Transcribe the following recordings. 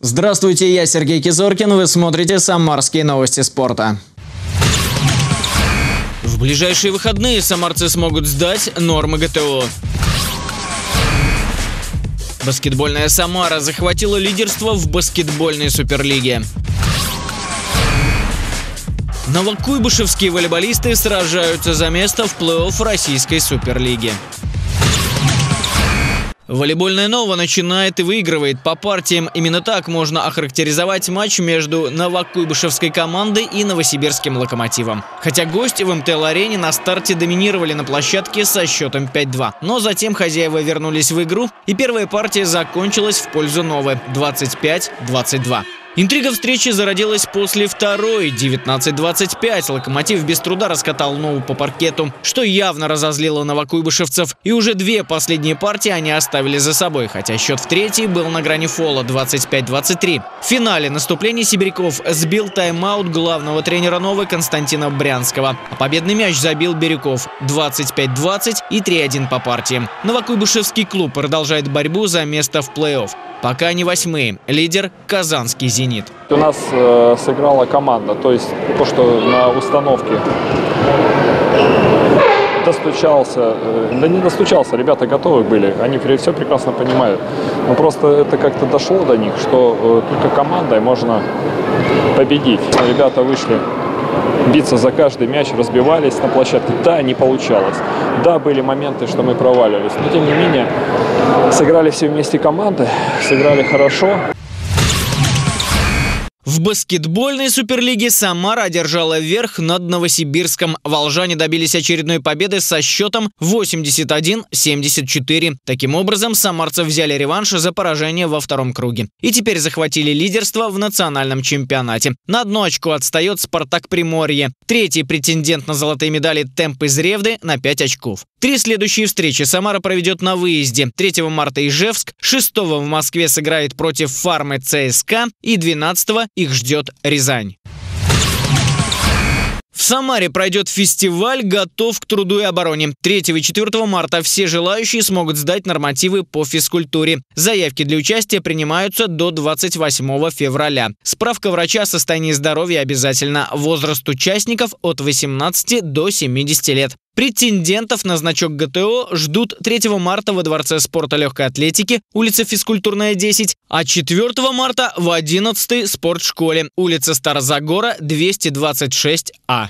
Здравствуйте, я Сергей Кизоркин, вы смотрите «Самарские новости спорта». В ближайшие выходные самарцы смогут сдать нормы ГТО. Баскетбольная Самара захватила лидерство в баскетбольной суперлиге. Новокуйбышевские волейболисты сражаются за место в плей-офф российской суперлиги. Волейбольная Нова начинает и выигрывает по партиям. Именно так можно охарактеризовать матч между новокуйбышевской командой и новосибирским Локомотивом. Хотя гости в МТЛ-арене на старте доминировали на площадке со счетом 5-2. Но затем хозяева вернулись в игру, и первая партия закончилась в пользу Новы – 25-22. Интрига встречи зародилась после второй, 19-25. Локомотив без труда раскатал Нову по паркету, что явно разозлило новокуйбышевцев. И уже две последние партии они оставили за собой, хотя счет в третьей был на грани фола – 25-23. В финале наступление сибиряков сбил тайм-аут главного тренера Новы Константина Брянского. А победный мяч забил Бирюков – 25-20 и 3-1 по партиям. Новокуйбышевский клуб продолжает борьбу за место в плей-офф. Пока они восьмые. Лидер – казанский «Зенит». У нас сыграла команда, то есть то, что на установке достучался, да не достучался, ребята готовы были, они все прекрасно понимают. Но просто это как-то дошло до них, что только командой можно победить. Ребята вышли биться за каждый мяч, разбивались на площадке. Да, не получалось. Да, были моменты, что мы проваливались. Но тем не менее, сыграли все вместе команды, сыграли хорошо. В баскетбольной суперлиге Самара одержала верх над Новосибирском. Волжане добились очередной победы со счетом 81-74. Таким образом, самарцы взяли реванш за поражение во втором круге. И теперь захватили лидерство в национальном чемпионате. На одно очко отстает «Спартак Приморье». Третий претендент на золотые медали «Темп» из Ревды на 5 очков. Три следующие встречи Самара проведет на выезде. 3 марта Ижевск, 6 в Москве сыграет против Фармы ЦСКА и 12 их ждет Рязань. В Самаре пройдет фестиваль «Готов к труду и обороне». 3 и 4 марта все желающие смогут сдать нормативы по физкультуре. Заявки для участия принимаются до 28 февраля. Справка врача о состоянии здоровья обязательно. Возраст участников от 18 до 70 лет. Претендентов на значок ГТО ждут 3 марта во Дворце спорта легкой атлетики, улица Физкультурная, 10, а 4 марта в 11-й спортшколе, улица Старозагора, 226А.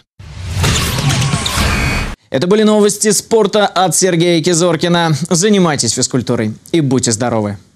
Это были новости спорта от Сергея Кизоркина. Занимайтесь физкультурой и будьте здоровы!